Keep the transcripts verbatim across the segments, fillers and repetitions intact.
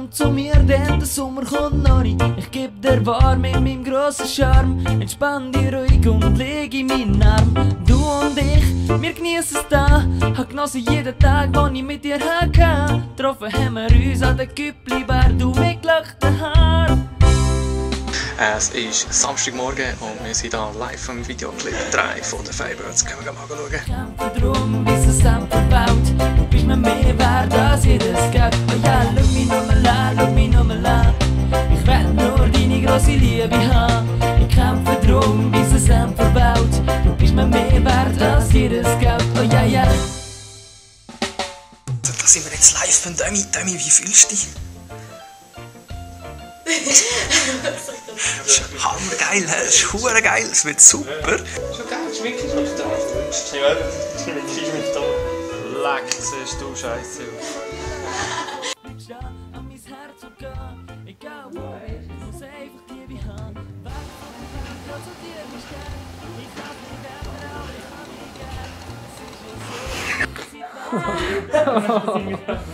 komm zu mir, denn der Sommer kommt noch nicht. Ich geb dir warm mit meinem grossen Charme. Entspann dich ruhig und leg in meinen Arm. Du und ich, wir geniessen es da. Hab genossen jeden Tag, den ich mit dir hatte. Getroffen haben wir uns an der Güppli-Bar, du mit gelachten Haaren. Es ist Samstagmorgen und wir sind hier live im Videoclip drei von den Firebirds. Können wir mal schauen. Kämpfe drum, bis es dann verbaut. Du bist mir mehr wert als jedes Geld. Oh ja, schau mich nur mal an, schau mich nur mal an. Ich will nur deine grosse Liebe haben. Ich kämpfe drum, bis es dann verbaut. Du bist mir mehr wert als jedes Geld. Oh ja, ja. Da sind wir jetzt live von Demi. Demi, wie fühlst du dich? Das ist hammergeil, das ist hure geil, es wird super. Schon geil, ist wirklich so stark. Ja, mit vier mit da. Leck, siehst du scheiße aus. Bleibst da an mein Herz und geh. Egal wo, ich muss einfach Liebe haben. Weg von dem Feld, grad zu dir mich gern. Ich hab mich gern, aber ich hab mich gern. Es ist ja so, es ist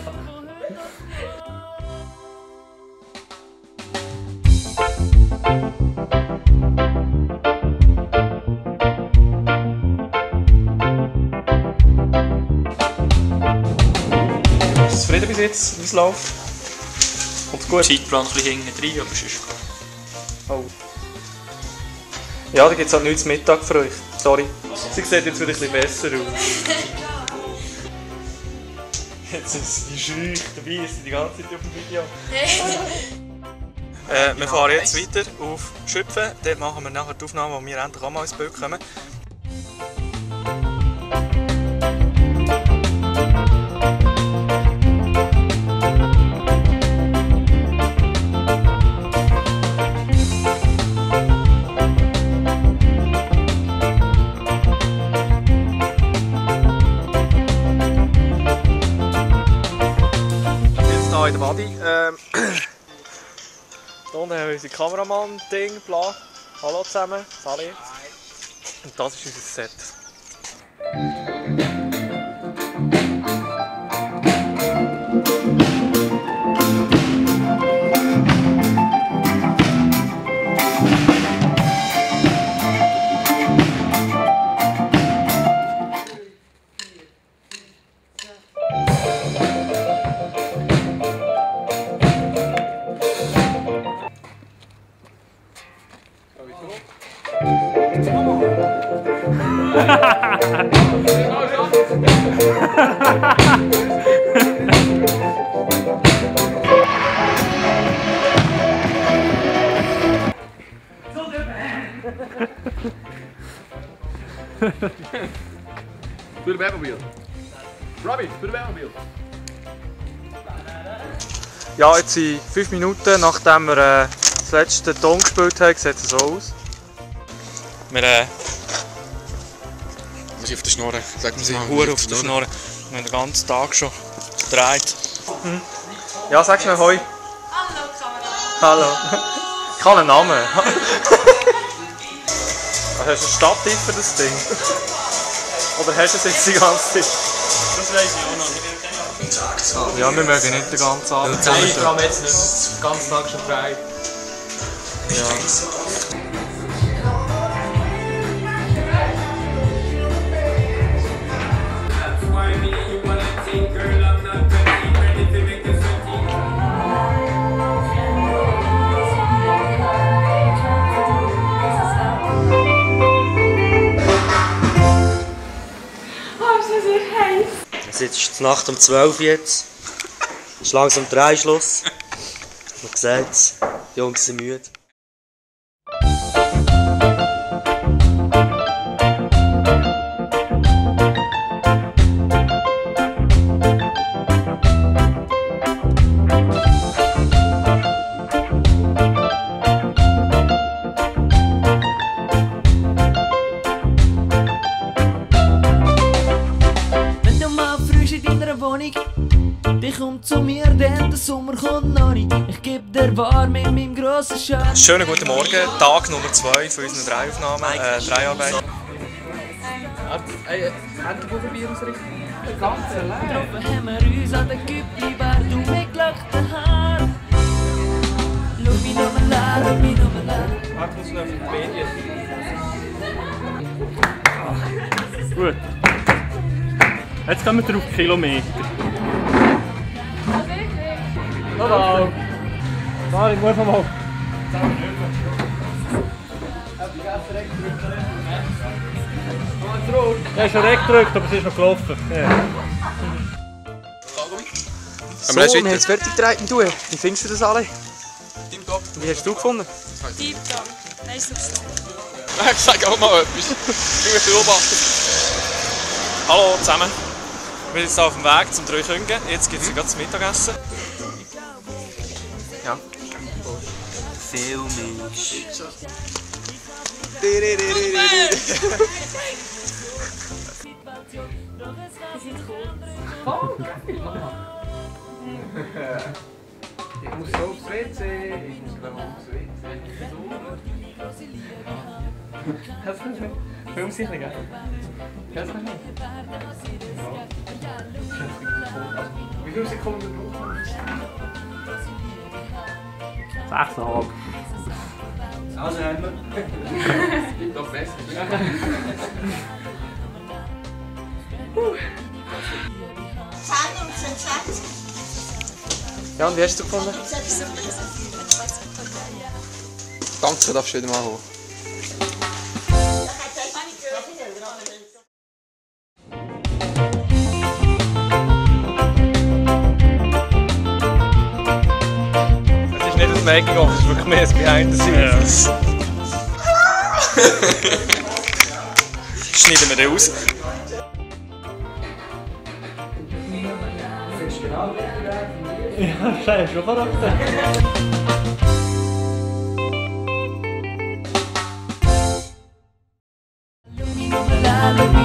Bist du zufrieden bis jetzt, wie es läuft? Kommt's gut? Zeitplan ein bisschen hinten rein, aber sonst gut. Oh. Ja, da gibt es halt nichts zum Mittag für euch. Sorry. Sie sieht jetzt wieder ein bisschen besser aus. Jetzt ist die schüch dabei, ist sie die ganze Zeit auf dem Video. äh, wir fahren jetzt weiter auf Schöpfen. Dort machen wir nachher die Aufnahme, wo wir endlich auch mal ins Bild kommen. In der Wadi. Ähm, hier unten haben wir unser Kameramann-Ding, bla. Hallo zusammen, Sali. Und das ist unser Set. Doe de Batmobile. Robbie, doe de Batmobile. Ja, jetzt sind fünf Minuten, nachdem wir äh, das letzte Ton gespielt haben, sieht es so aus. Wir äh, Was ist auf der Schnorre? Sag mir sind hure auf der Schnorre. Wir haben den ganzen Tag schon gedreht. Mhm. Ja, sag schnell Hoi. Hallo Kamera. Hallo. Ich habe einen Namen. Hast du ein Stativ für das Ding? Oder hast du es jetzt die ganze Zeit? Das weiss ich auch noch nicht. Ja, wir mögen nicht den ganzen Abend. Nein, ich habe jetzt nicht den ganzen Tag schon frei. Es ist Nacht um zwölf jetzt. Es ist langsam Dreischluss. Man sieht es, die Jungs sind müde. Die kommt zu mir, denn der Sommer kommt noch nicht. Ich geb dir warm mit meinem grossen Schatz. Schönen guten Morgen, Tag Nummer zwei von unseren drei Aufnahmen, äh, drei Arbeiten. Endlich probieren wir es richtig. Ganz allein. Getroffen haben wir uns an der Güppli-Bar, du mit gelachten Haaren. me nur mal la, love me nur mal la. Warte, muss noch auf Wikipedia. Gut. Jetzt gehen wir drauf Kilometer. Hallo! Sorry, ich muss mal. Ja, ist schon weggedrückt, aber es ist noch gelaufen. Ja. So, wir haben es fertig gedreht mit dir. Wie findest du das alle? Tipptopp. Wie hast du gefunden? Tipptopp. Nein, super. Ich sag auch mal etwas. Du mich beobachten. Hallo zusammen. Wir sind jetzt auf dem Weg zum Dreiköngen. Jetzt gibt es gerade das Mittagessen. Ja. Filmisch. Ich muss so aufs W C. Ich muss glaube ich aufs W C. Kannst du nicht? Film sicher, gell? Kannst du nicht? Wie viele Sekunden brauchen wir? sechseinhalb. Also haben wir. Tipptopp besser. Ja, und wie hast du gefunden? Danke, darfst du wieder mal hoch. Es ist nicht ein Making-of, es ist wirklich mehr ein Behind the Scenes. Schneiden wir den aus. Ja, scheiße, schon verrückt. Love me nur mal la, love